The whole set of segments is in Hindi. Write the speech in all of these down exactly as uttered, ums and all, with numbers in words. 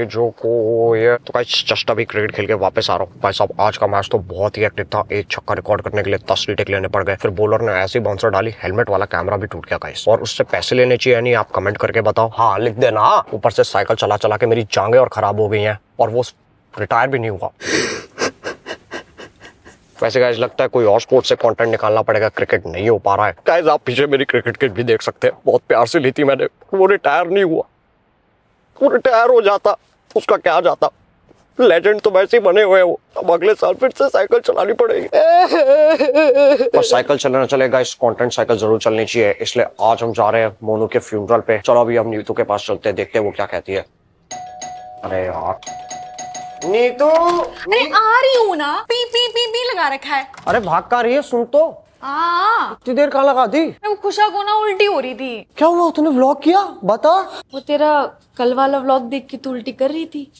जो को ये तो गाइस जस्ट अभी क्रिकेट खेल के वापस आ रहा हूँ। भाई साहब आज का मैच तो बहुत ही एक्टिव था। एक छक्का रिकॉर्ड करने के लिए दस रीटेक लेने पड़ गए। फिर बॉलर ने ऐसी बाउंसर डाली, हेलमेट वाला कैमरा भी टूट गया गाइस। और उससे पैसे लेने चाहिए नहीं, आप कमेंट करके बताओ। हाँ लिख देना। ऊपर से साइकिल चला चला के मेरी जांघें और खराब हो गई हैं और वो रिटायर भी नहीं हुआ। वैसे गाइस लगता है कोई और स्पोर्ट से कंटेंट निकालना पड़ेगा, क्रिकेट नहीं हो पा रहा है। गाइस आप पीछे मेरी क्रिकेट किट भी देख सकते हैं, बहुत प्यार से ली थी मैंने। वो रिटायर नहीं हुआ, वो रिटायर हो जाता उसका क्या जाता। लेजेंड तो वैसे ही बने हुए हैं वो। अब अगले साल फिर से साइकिल चलानी पड़ेगी। पर साइकिल चलना चले गाइस, कंटेंट साइकिल जरूर चलनी चाहिए। इसलिए आज हम जा रहे हैं मोनू के फ्यूनरल पे। चलो अभी हम नीतू के पास चलते हैं, देखते हैं वो क्या कहती है। अरे यार नीतू, अरे आ रही हूँ ना। पी पी पी पी लगा रखा है। अरे भाग का रही है, सुन तो। हाँ इतनी देर कहाँ लगा दी? वो खुशा को ना उल्टी हो रही थी। क्या हुआ, तूने व्लॉग किया? बता। वो तेरा कल वाला व्लॉग देख के तू उल्टी कर रही थी।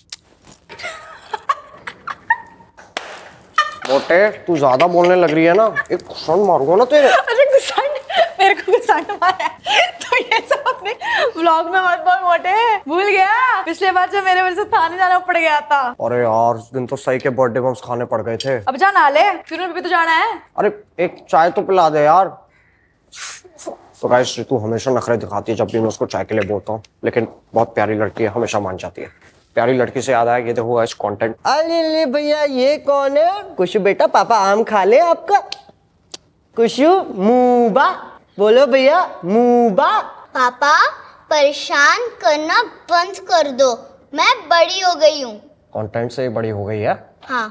मोटे तू ज्यादा बोलने लग रही है ना, एक घुसन मारूंगा ना तेरे। अरे घुसन, मेरे को घुसन मारा है तो ये सब अपने व्लॉग में मत बोल मोटे। भूल गया पिछले बार जब मेरे वजह से थाने जाना पड़ गया था। अरे यार उस दिन तो सही के बर्थडे बम्स खाने पड़ गए थे। अब जा ना ले, फिर भी तो जाना है। अरे एक चाय तो पिला दे यार। तो गाइस तू हमेशा नखरे दिखाती है जब भी मैं उसको चाय के लिए बोलता हूँ, लेकिन बहुत प्यारी लड़की है, हमेशा मान जाती है। प्यारी लड़की से याद आया, ये देखो गाइस कंटेंट। अरे भैया ये कौन है? कुशु बेटा पापा आम खा ले आपका। कुशु मूबा बोलो भैया, मूबा। पापा परेशान करना बंद कर दो, मैं बड़ी हो गई हूँ। कंटेंट से बड़ी हो गई है। हाँ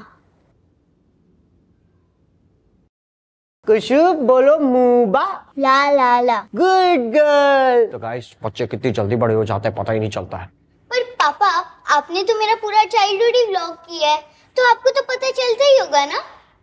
कुशु बोलो मूबा। ला ला ला। Good girl. तो गाइस बच्चे कितनी जल्दी बड़े हो जाते हैं पता ही नहीं चलता है। पर पापा आपने तो मेरा पूरा चाइल्डहुड ही व्लॉग किया है, तो आपको तो पता चलता ही होगा ना।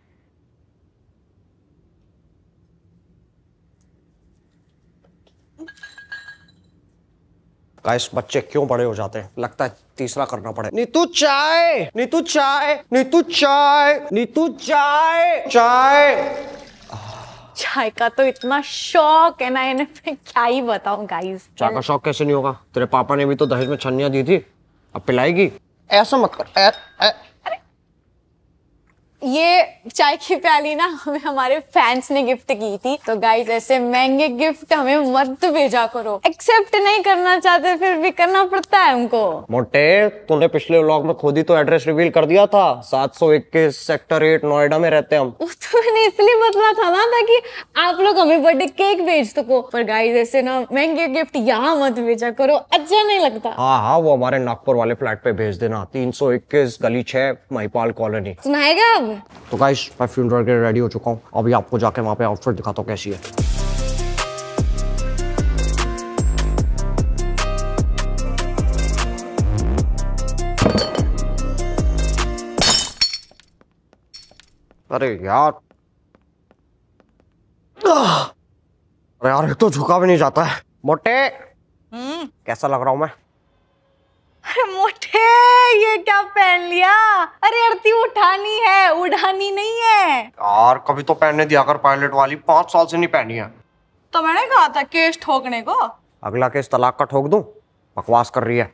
गाइस बच्चे क्यों बड़े हो जाते हैं, लगता है तीसरा करना पड़े। नीतू चाय, नीतू चाय, नीतू चाय, नीतू चाय, चाय। चाय का तो इतना शौक है ना, इन्हें मैं क्या ही बताऊं गाइस। चाय का शौक कैसे नहीं होगा? तेरे पापा ने भी तो दहेज में छन्नियां दी थी, अब पिलाएगी? ऐसा मत कर। ए, ए, ये चाय की प्याली ना हमें हमारे फैंस ने गिफ्ट की थी, तो गाइस ऐसे महंगे गिफ्ट हमें मत भेजा करो। एक्सेप्ट नहीं करना चाहते फिर भी करना पड़ता है हमको। मोटे तूने पिछले व्लॉग में खुद ही तो एड्रेस रिवील कर दिया था। सात सौ इक्कीस सेक्टर एट नोएडा में रहते हम। तो मैंने इसलिए बदला था ना ताकि आप लोग हमें बर्थडे केक भेज सको। पर गाइस ऐसे ना महंगे गिफ्ट यहाँ मत भेजा करो, अच्छा नहीं लगता। हाँ हाँ वो हमारे नागपुर वाले फ्लैट पे भेज देना, तीन सौ इक्कीस गली छह महिपाल कॉलोनी। सुनाएगा अब? तो गाइस मैं फ्यूनरल के रेडी हो चुका हूँ, अभी आपको जाके वहाँ पे आउटफिट दिखाता हूँ कैसी है। अरे यार, अरे यार एक तो झुका भी नहीं जाता है। मोटे कैसा लग रहा हूँ मैं? अरे मोटे ये क्या पहन लिया? अरे आरती उठानी है, उड़ानी नहीं है यार। कभी तो पहनने दिया कर पायलट वाली, पांच साल से नहीं पहनी है। तो मैंने कहा था केस ठोकने को। अगला केस तलाक का ठोक दूं? बकवास कर रही है।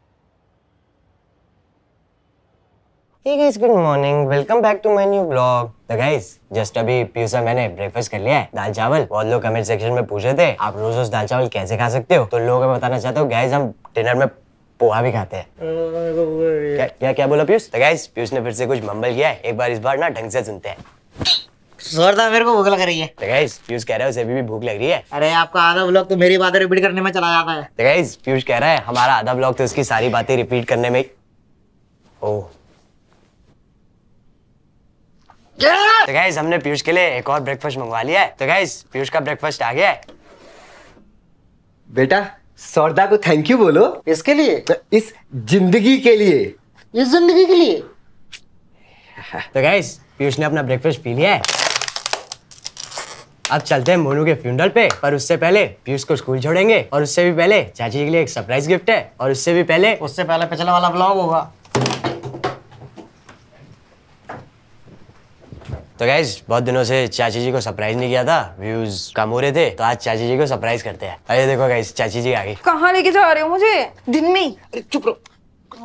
Hey guys, good morning. Welcome back to my new vlog. तो guys, just अभी पीयूष और मैंने ब्रेकफास्ट कर लिया है, दाल चावल। बहुत लोग कमेंट सेक्शन में पूछे थे आप रोज रोज दाल चावल कैसे खा सकते हो, तो लोगों को बताना चाहता हूँ गाइस हम डिनर में पोहा भी खाते हैं। क्या क्या क्या बोला पीयूष? तो गाइस पीयूष ने फिर से कुछ मम्बल किया है, एक बार इस बार ना ढंग से सुनते हैं। जोरदार, मेरे को भूख लग रही है। तो गाइस पीयूष कह रहा है उसे अभी भी भूख लग रही है। अरे आपका आधा व्लॉग तो मेरी बातें रिपीट करने में चला जाता है। तो गाइस पीयूष कह रहा है हमारा आधा व्लॉग तो उसकी सारी बातें रिपीट करने में। ओह तो गाइस हमने पीयूष के लिए एक और ब्रेकफास्ट मंगवा लिया है। तो गाइस पीयूष का ब्रेकफास्ट आ गया है। बेटा सौरदा को थैंक यू बोलो। इसके लिए? इस जिंदगी के लिए। इस जिंदगी के लिए? तो गाइस पीयूष ने अपना ब्रेकफास्ट पी लिया है, अब चलते हैं मोनू के फ्यूनरल पे। पर उससे पहले पीयूष को स्कूल छोड़ेंगे, और उससे भी पहले चाची के लिए एक सरप्राइज गिफ्ट है, और उससे भी पहले उससे पहले पिछला वाला व्लॉग होगा। तो गाइस बहुत दिनों से चाची जी को सरप्राइज नहीं किया था, व्यूज कम हो रहे थे, तो आज चाची जी को सरप्राइज करते हैं। अरे देखो गाइस चाची जी आ गई। कहाँ लेके जा रहे हो मुझे दिन में ही? अरे चुप रहो।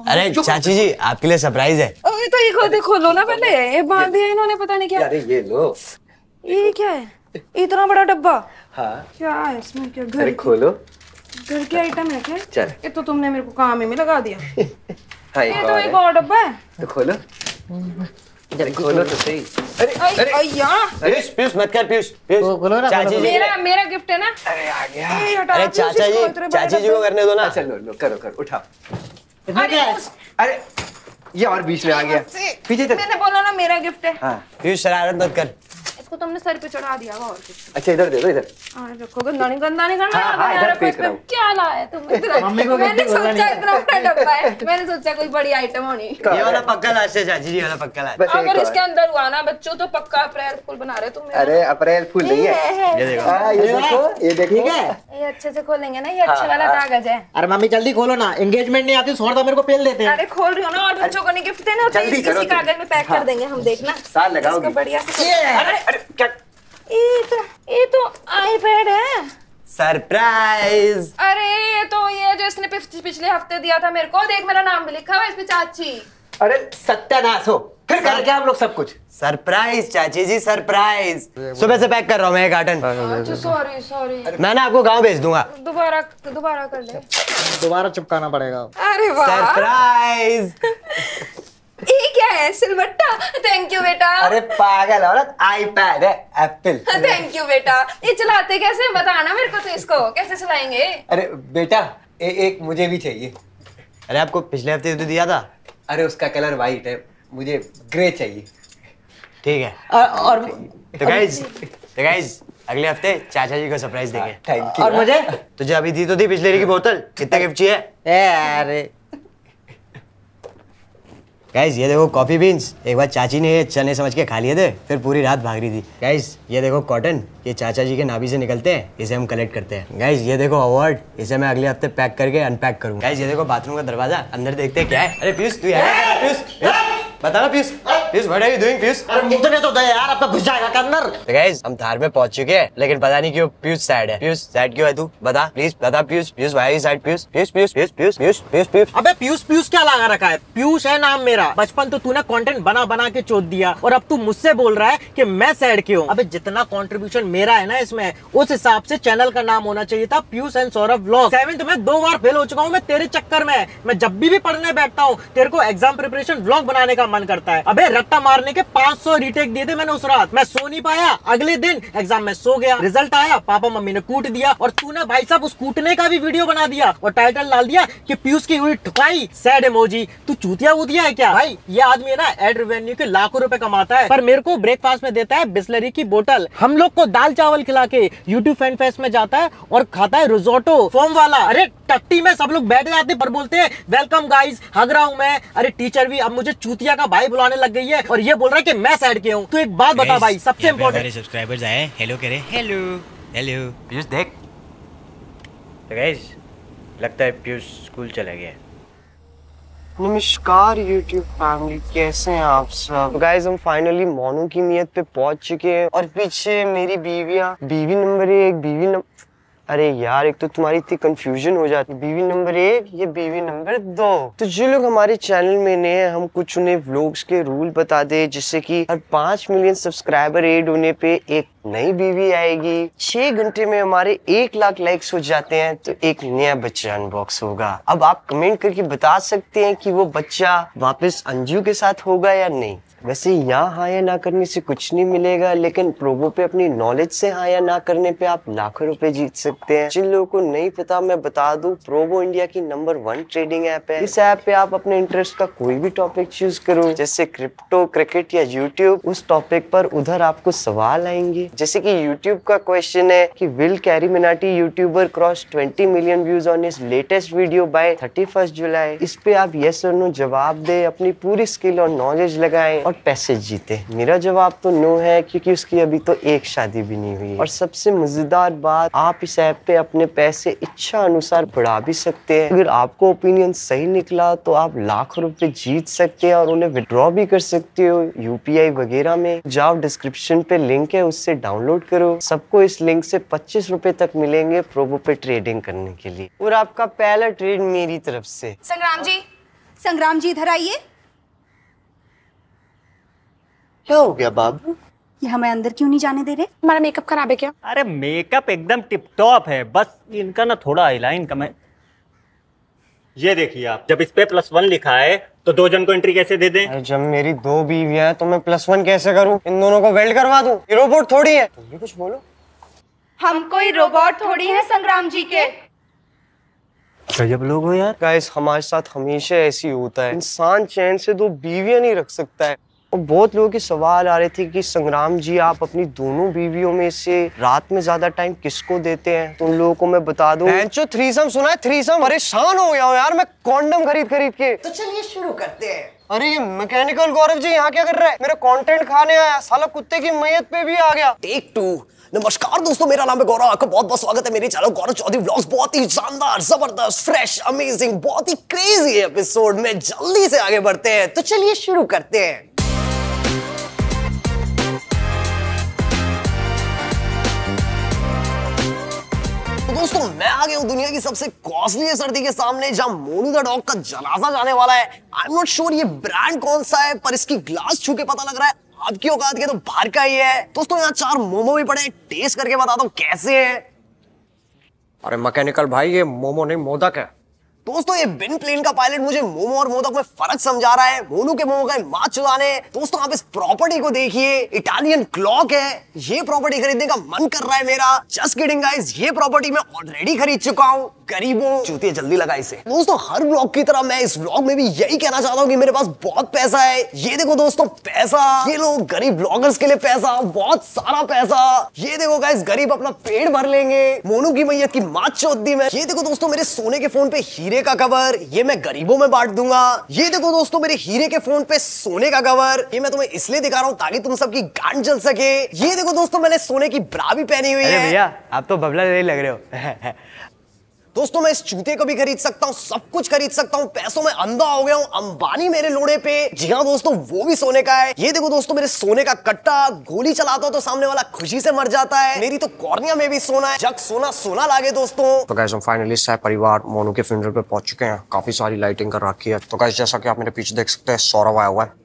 अरे चाची जी आपके लिए सरप्राइज है। अरे तो ये खोलो खोलो ना पहले, ये बांध दिया इन्होंने पता नहीं क्या। अरे ये लो। ये क्या है? इतना बड़ा डब्बा। हाँ क्या है इसमें? क्या घर अरे खोलो। घर के आइटम है क्या? चल। ये तो तुमने मेरे को काम ही में लगा दिया। हाँ ये तो एक और डब्बा है। तो खोलो। अरे खोलो तो सही। अरे अरे अय्या, पीयूष पीयूष मत कर पीयूष पीयूष वो खोलो ना, चाची खोलो। जी मेरा मेरा गिफ्ट है ना। अरे आ गया। ये हटा, अरे पीयूष, चाचा इसको जी इतने बड़े चाची जी डब्बे- को करने दो ना। अच्छा लो लो करो करो उठाओ। इसमें क्या है? अरे ये और बीच में आ गया। पीछे तक। मैंने बोला ना मेरा गिफ्ट है। हाँ पीयूष शरारत मत कर। इसको तुमने सर पे चढ़ा दिया होगा और कुछ। अच्छा इधर दे दो इधर। हाँ रखो, गंदा नहीं गंदा नहीं करना। हाँ, हाँ, यार, इधर फेंक इसमें रहा हूँ। क्या लाया तुम इतना? मम्मी को मैंने गिफ्ट बोलना सोचा नहीं। इतना बड़ा डब्बा है, मैंने सोचा कोई बड़ी आइटम होनी। ये वाला पक्का लास्ट है चाची जी, वाला पक्का लास्ट। बस एक अगर और। इसके अंदर हुआ ना बच्चों तो पक्का अप्रैल फूल बना रहे तुम। अरे अप्रैल फूल नहीं है। ये देखो हाँ ये देखो ये देखो। ठीक है। ये अच्छे से खोलेंगे ना, ये अच्छा वाला कागज है। अरे मम्मी जल्दी खोलो ना, एंगेजमेंट नहीं आती सोर्दा मेरे को पेल देते हैं। अरे खोल रही हो ना, और बच्चों को नहीं गिफ्ट देना होता है, जल्दी इसी करो तुम। कागज में पैक कर देंगे हम, देखना। साल लगाओगी। इसको बढ़िया से। अरे अरे क्या? ये तो ये तो आईपैड है। सरप्राइज। अरे ये तो ये जो इसने पिछ- पिछले हफ्ते दिया था मेरे को, देख मेरा नाम भी लिखा हुआ है इसमें, चाची। अरे सत्यानाश हो, फिर कर क्या हम लोग सब कुछ। सरप्राइज चाची जी सरप्राइज। सुबह से पैक कर रहा हूँ मैं एक कार्टन। अच्छा सॉरी सॉरी, मैं ना आपको गाँव भेज दूंगा। दोबारा दोबारा कर ले। दोबारा चिपकाना पड़ेगा। अरे वाह, सरप्राइज। ये क्या है? सिलवट्टा। थैंक यू बेटा। अरे पागल औरत, आईपैड है एप्पल। थैंक यू बेटा। ये चलाते कैसे बताना मेरे को, तो इसको कैसे चलाएंगे? अरे बेटा ए, एक मुझे भी चाहिए। अरे आपको पिछले हफ्ते तो दिया था। अरे उसका कलर वाइट है, मुझे ग्रे चाहिए। ठीक है और तो गाइज तो गाइज अगले हफ्ते चाचा जी को सरप्राइज देंगे। Thank you. और मुझे तुझे अभी दी तो थी पिछले की बोतल, कितना गिफ्ट चाहिए? अरे गाइज ये देखो कॉफी बीन्स, एक बार चाची ने ये चने समझ के खा लिए थे, फिर पूरी रात भाग रही थी। गाइज ये देखो कॉटन, ये चाचा जी के नाभि से निकलते हैं, इसे हम कलेक्ट करते हैं। गाइज ये देखो अवार्ड, इसे मैं अगले हफ्ते पैक करके अनपैक करूंगा। गाइज ये देखो बाथरूम का दरवाजा, अंदर देखते हैं क्या है। अरे पीयूष तू यहाँ क्या कर रहा है? पीयूष पीयूष, बता ना Piyush Piyush what are you doing Piyush? अरे मुझे तो दे यार, अब तो घुस जाएगा के अंदर। तो गाइज हम थार में पहुंच चुके हैं, लेकिन पता नहीं क्यों पीयूष सैड है। पीयूष सैड क्यों है तू? बता प्लीज बता Piyush. Piyush why are you sad? Piyush Piyush Piyush Piyush Piyush Piyush Piyush Piyush अबे पीयूष पीयूष क्या लगा रखा है? पीयूष है नाम मेरा। बचपन तो तूने कंटेंट बना बना के चोद दिया, और अब तू मुझसे बोल रहा है कि मैं सैड क्यों? अबे जितना कंट्रीब्यूशन मेरा है ना इसमें, उस हिसाब से चैनल का नाम होना चाहिए था Piyush and Saurabh vlog. Seventh में दो बार फेल हो चुका हूँ मैं तेरे चक्कर में। मैं जब भी भी पढ़ने बैठता हूँ, तेरे को एग्जाम प्रिपरेशन व्लॉग बनाने का मन करता है। अबे रट्टा मारने के पाँच सौ रीटेक दिए थे मैंने उस रात। मैं सो नहीं पाया, अगले दिन एग्जाम में सो गया, रिजल्ट आया, पापा मम्मी ने कूट दिया, और तूने भाई साहब उस कूटने का भी वीडियो बना दिया और टाइटल डाल दिया कि पीयूष की हुई ठुकाई सैड इमोजी। तू चूतिया वूतिया है क्या? भाई ये आदमी है ना एड रेवेन्यू के लाखों रुपए कमाता है, पर मेरे को ब्रेकफास्ट में देता है बिस्लरी की बोतल। हम लोग को दाल चावल खिला के यूट्यूब फैन फेस्ट में जाता है और खाता है रिजोटो फोम वाला। अरे टट्टी में सब लोग बैठ जाते पर बोलते हैं वेलकम गाइस, हग रहा हूं मैं। अरे टीचर भी अब मुझे चूतिया का भाई बुलाने लग गई है, और ये बोल रहा है कि मैं सैड के हूँ। तो एक बात बता भाई, सबसे इम्पोर्टेंट। हमारे सब्सक्राइबर्स आए, हेलो करे, हेलो हेलो। पीयूष देख। तो गाइज लगता है पीयूष स्कूल चला गया। नमस्कार यूट्यूब फैमिली, कैसे हैं आप सब? गाइस हम फाइनली मोनू की नियत पे पहुंच चुके हैं, और पीछे मेरी बीवियां, बीवी नंबर एक, बीवी नंबर अरे यार एक तो तुम्हारी इतनी कंफ्यूजन हो जाती, बीवी नंबर एक, ये बीवी नंबर दो। तो जो लोग हमारे चैनल में नए हैं, हम कुछ उन्हें व्लॉग्स के रूल बता दे, जिससे कि हर पाँच मिलियन सब्सक्राइबर ऐड होने पे एक नई बीवी आएगी। छह घंटे में हमारे एक लाख लाइक्स हो जाते हैं तो एक नया बच्चा अनबॉक्स होगा। अब आप कमेंट करके बता सकते हैं कि वो बच्चा वापस अंजू के साथ होगा या नहीं। वैसे यहाँ हाँ या ना करने से कुछ नहीं मिलेगा, लेकिन प्रोबो पे अपनी नॉलेज से हाँ या ना करने पे आप लाखों रुपए जीत सकते हैं। जिन लोगों को नहीं पता मैं बता दूं, प्रोबो इंडिया की नंबर वन ट्रेडिंग ऐप है। इस ऐप पे आप अपने इंटरेस्ट का कोई भी टॉपिक चूज करो, जैसे क्रिप्टो, क्रिकेट या यूट्यूब। उस टॉपिक पर उधर आपको सवाल आएंगे, जैसे कि यूट्यूब का क्वेश्चन है कि will Carry Minati YouTuber cross twenty million views on his latest video by thirty first July. इस पे आप यस और नो जवाब दे, अपनी पूरी स्किल और नॉलेज लगाएं और पैसे जीते। मेरा जवाब तो नो है, क्योंकि उसकी अभी तो एक शादी भी नहीं हुई है। और सबसे मजेदार बात, आप इस ऐप पे अपने पैसे इच्छा अनुसार बढ़ा भी सकते हैं। अगर आपको ओपिनियन सही निकला तो आप लाखों रुपए जीत सकते हैं और उन्हें विड्रॉ भी कर सकते हो यूपीआई वगैरह में। जाओ डिस्क्रिप्शन पे लिंक है, उससे डाउनलोड करो। सबको इस लिंक से पच्चीस रुपए तक मिलेंगे प्रोबो पे ट्रेडिंग करने के लिए। और आपका पहला ट्रेड मेरी तरफ से। संग्राम जी संग्राम जी इधर आइए। क्या हो गया बाबू? ये हमें अंदर क्यों नहीं जाने दे रहे? हमारा मेकअप खराब है क्या? अरे मेकअप एकदम टिप टॉप है, बस इनका ना थोड़ा आईलाइन कम है। ये देखिए आप, जब इस पे प्लस वन लिखा है तो दो जन को एंट्री कैसे दे दें? जब मेरी दो बीवियां हैं तो मैं प्लस वन कैसे करूं? इन दोनों को वेल्ड करवा दूं? ये रोबोट थोड़ी है। तुम भी कुछ बोलो। हम कोई रोबोट थोड़ी है संग्राम जी के। गजब लोग हो यार। गाइस हमारे साथ हमेशा ऐसी होता है, इंसान चैन से दो बीवियां नहीं रख सकता है। और बहुत लोगों के सवाल आ रहे थे कि संग्राम जी आप अपनी दोनों बीवियों में से रात में ज्यादा टाइम किसको देते हैं? तो उन लोगों को मैं बता दूं, जो थ्रीसम सुना है, थ्रीसम। परेशान हो गया हूं यार मैं कॉन्डम खरीद खरीद के। तो चलिए शुरू करते हैं। अरे ये मैकेनिकल गौरव जी यहाँ क्या कर रहा है? मेरा कंटेंट खाने आया, साला कुत्ते की मैयत पे भी आ गया। Take two. नमस्कार दोस्तों, मेरा नाम है गौरव, आपका बहुत बहुत स्वागत है मेरे चैनल गौरव चौधरी व्लॉग्स। बहुत ही शानदार, जबरदस्त, फ्रेश, अमेजिंग, बहुत ही क्रेजी एपिसोड में जल्दी से आगे बढ़ते हैं। तो चलिए शुरू करते हैं। तो दोस्तों मैं आ गया हूं दुनिया की सबसे कॉस्टली सर्दी के सामने, जहां मोनू द डॉग का जनाजा जाने वाला है। आई एम नॉट श्योर ये ब्रांड कौन सा है, पर इसकी ग्लास छू के पता लग रहा है आपकी औकात के तो बाहर का ही है। दोस्तों यहाँ चार मोमो भी पड़े, टेस्ट करके बताता हूँ कैसे है। अरे मैकेनिकल भाई, ये मोमो नहीं मोदक है। दोस्तों ये बिन प्लेन का पायलट मुझे मोमो और मोदक में फर्क समझा रहा है। मोनू के मोमो का माँ चुराने। दोस्तों आप इस प्रॉपर्टी को देखिए, इटालियन क्लॉक है। ये प्रॉपर्टी खरीदने का मन कर रहा है मेरा। जस्ट किडिंग गाइस, ये प्रॉपर्टी मैं ऑलरेडी खरीद चुका हूँ। गरीबों चूतिया जल्दी लगा इसे। दोस्तों हर व्लॉग की तरह मैं इस व्लॉग में भी यही कहना चाहता हूँ कि मेरे पास बहुत पैसा है। ये देखो दोस्तों पैसा, ये लोग गरीब ब्लॉगर्स के लिए पैसा, बहुत सारा पैसा। ये देखो गाइस, गरीब अपना पेट भर लेंगे। मोनू की मैयत की माँ चौथ दी मैं। ये देखो दोस्तों मेरे सोने के फोन पे हीरे का कवर, ये मैं गरीबों में बांट दूंगा। ये देखो दोस्तों मेरे हीरे के फोन पे सोने का कवर, ये मैं तुम्हें इसलिए दिखा रहा हूँ ताकि तुम सबकी गांड जल सके। ये देखो दोस्तों मैंने सोने की ब्रा भी पहनी हुई है। भैया आप तो बबला नहीं लग रहे हो। दोस्तों मैं इस जूते को भी खरीद सकता हूँ, सब कुछ खरीद सकता हूँ। पैसों में अंधा हो गया हूँ। अंबानी मेरे लोड़े पे। जी हाँ दोस्तों, वो भी सोने का है। ये देखो दोस्तों मेरे सोने का कट्टा, गोली चलाता हूँ तो सामने वाला खुशी से मर जाता है। मेरी तो कॉर्निया में भी सोना है। जग सोना सोना लागे दोस्तों। तो गाइस हम फाइनली सह परिवार मोनू के फ्यूनरल पे पहुंच चुके हैं। काफी सारी लाइटिंग कर रखी है। तो गाइस जैसा कि आप मेरे पीछे देख सकते हैं, सौरभ आया हुआ है।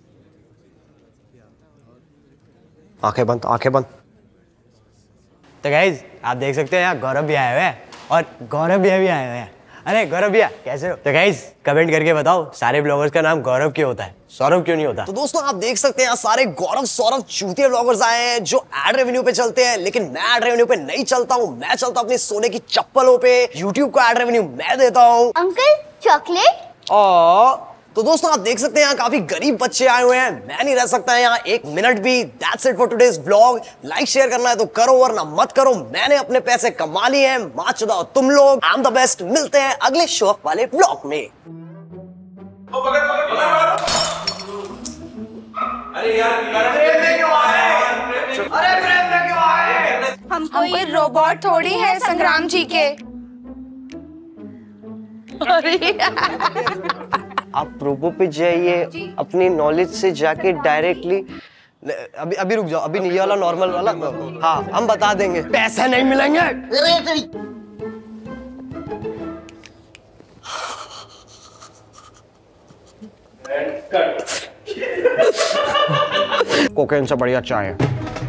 आंखें बंद, आंखें बंद। तो गाइज आप देख सकते हैं यहाँ गौरव भी आए हुए हैं और गौरव भैया भी आए हुए हैं। अरे गौरव भैया कैसे हो? तो गाइज कमेंट करके बताओ, सारे ब्लॉगर्स का नाम गौरव क्यों होता है, सौरभ क्यों नहीं होता? तो दोस्तों आप देख सकते हैं यहाँ सारे गौरव सौरभ चूतिया ब्लॉगर्स आए हैं जो एड रेवेन्यू पे चलते हैं। लेकिन मैं एड रेवेन्यू पे नहीं चलता हूँ, मैं चलता हूँ अपनी सोने की चप्पलों पे। यूट्यूब को एड रेवेन्यू मैं देता हूँ। Uncle chocolate. और तो दोस्तों आप देख सकते हैं यहाँ काफी गरीब बच्चे आए हुए हैं। मैं नहीं रह सकता है यहाँ एक मिनट भी। That's it for today's vlog. Like share करना है तो करो वरना मत करो। मैंने अपने पैसे कमा लिए हैं, माँ चुदाओ तुम लोग। I am the best. मिलते हैं अगले शो वाले व्लॉग में। अरे यार प्रेम में क्यों आए? अरे प्रेम में क्यों आए? हम कोई रोबोट थोड़ी है संग्राम जी के। आप रोबो पे जाइए, अपनी नॉलेज से जाके डायरेक्टली। अभी अभी रुक जाओ, अभी नहीं, ये वाला नॉर्मल वाला। हाँ हम बता देंगे, पैसे नहीं मिलेंगे। कोकेन से बढ़िया चाय है।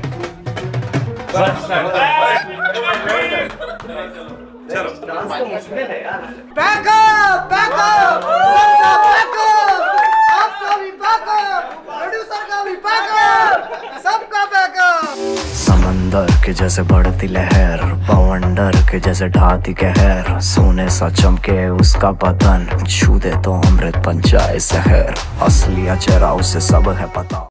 बैकअप बैकअप सबका बैकअप, आपका भी बैकअप, प्रोड्यूसर का भी बैकअप, सबका बैकअप। समंदर के जैसे बढ़ती लहर, बवंडर के जैसे ढाती कहर, सोने सा चमके उसका बदन, छू दे तो अमृत बन जाए जहर, असली चेहरा उसे सब है पता।